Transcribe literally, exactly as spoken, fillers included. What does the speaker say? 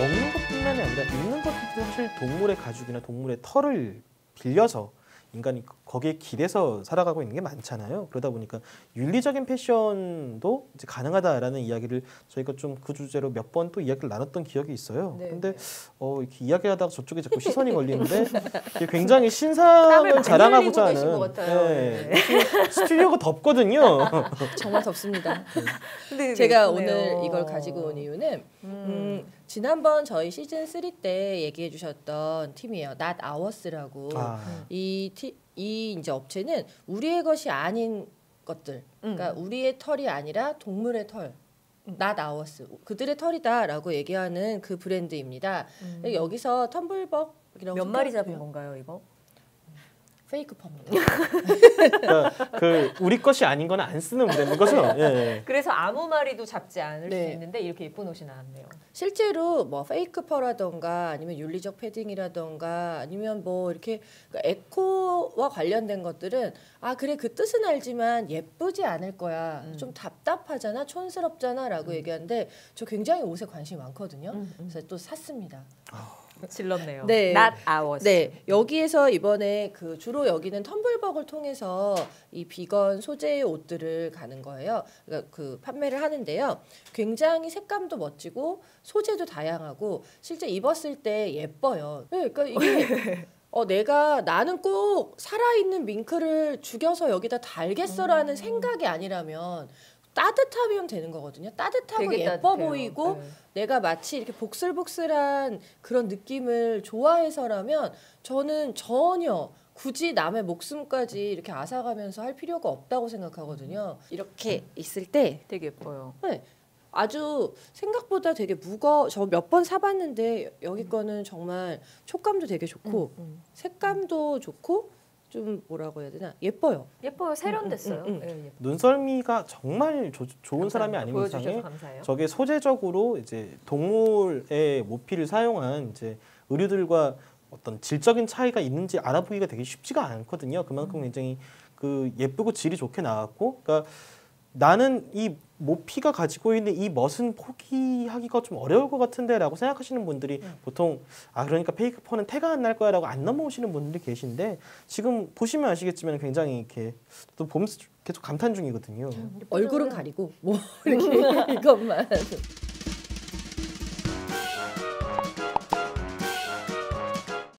먹는 것뿐만이 아니라 입는 것도 사실 동물의 가죽이나 동물의 털을 빌려서 인간이 거기에 기대서 살아가고 있는 게 많잖아요. 그러다 보니까 윤리적인 패션도 이제 가능하다라는 이야기를 저희가 좀 그 주제로 몇 번 또 이야기를 나눴던 기억이 있어요. 네. 근데 어, 이렇게 이야기하다가 저쪽에 자꾸 시선이 걸리는데 굉장히 신상을 자랑하고자 하는 네. 네. 스튜디오가 덥거든요. 정말 덥습니다. 근데 제가 예쁘네요. 오늘 이걸 가지고 온 이유는 음. 음. 지난번 저희 시즌 쓰리 때 얘기해 주셨던 팀이에요. Not Ours라고. 아. 이, 티, 이 이제 업체는 우리의 것이 아닌 것들. 그러니까 음. 우리의 털이 아니라 동물의 털. Not Ours. 그들의 털이다라고 얘기하는 그 브랜드입니다. 음. 여기서 텀블벅이라고 몇 마리 잡은 적혀있고요. 건가요, 이거? 페이크 펌입니다. 그러니까 그 우리 것이 아닌 건 안 쓰는 브랜드인 거죠. 예, 예. 그래서 아무 마리도 잡지 않을 네. 수 있는데 이렇게 예쁜 옷이 나왔네요. 실제로 뭐 페이크 펄라던가 아니면 윤리적 패딩이라던가 아니면 뭐 이렇게 에코와 관련된 것들은 아 그래 그 뜻은 알지만 예쁘지 않을 거야. 음. 좀 답답하잖아, 촌스럽잖아라고 음. 얘기하는데 저 굉장히 옷에 관심이 많거든요. 음, 음. 그래서 또 샀습니다. 질렀네요. 네. Not ours. 네, 여기에서 이번에 그 주로 여기는 텀블벅을 통해서 이 비건 소재의 옷들을 가는 거예요. 그러니까 그 판매를 하는데요. 굉장히 색감도 멋지고 소재도 다양하고 실제 입었을 때 예뻐요. 네, 그러니까 이게 어, 내가 나는 꼭 살아있는 밍크를 죽여서 여기다 달겠어라는 음. 생각이 아니라면 따뜻하면 되는 거거든요. 따뜻하고 되게 예뻐 따뜻해요. 보이고 네. 내가 마치 이렇게 복슬복슬한 그런 느낌을 좋아해서라면 저는 전혀 굳이 남의 목숨까지 이렇게 앗아가면서 할 필요가 없다고 생각하거든요. 이렇게 있을 때 되게 예뻐요. 네, 아주 생각보다 되게 무거워. 저 몇 번 사봤는데 여기 거는 정말 촉감도 되게 좋고 음, 음. 색감도 좋고 좀 뭐라고 해야 되나 예뻐요. 예뻐요. 세련됐어요. 음, 음, 음. 네, 예뻐요. 눈썰미가 정말 조, 좋은 사람이 감사합니다. 아닌 보여주셔서 이상에 감사해요. 저게 소재적으로 이제 동물의 모피를 사용한 이제 의류들과 어떤 질적인 차이가 있는지 알아보기가 되게 쉽지가 않거든요. 그만큼 굉장히 그 예쁘고 질이 좋게 나왔고, 그러니까 나는 이 모피가 가지고 있는 이 멋은 포기하기가 좀 어려울 것 같은데라고 생각하시는 분들이 음. 보통 아 그러니까 페이크 펄은 태가 안 날 거야라고 안 넘어오시는 분들이 계신데 지금 보시면 아시겠지만 굉장히 이렇게 또 보면서 계속 감탄 중이거든요. 얼굴은 가리고 뭐 이렇게 이것만.